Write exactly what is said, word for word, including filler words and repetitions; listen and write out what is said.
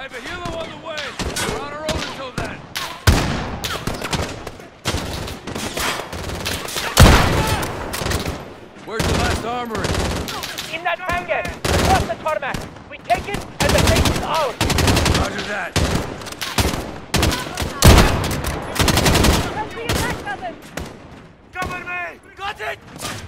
I've a helo on the way. We're on our own until then. Where's the last armory? In that hangar, across the tarmac. We take it, and the base is ours. Roger that. Cover me! Got it!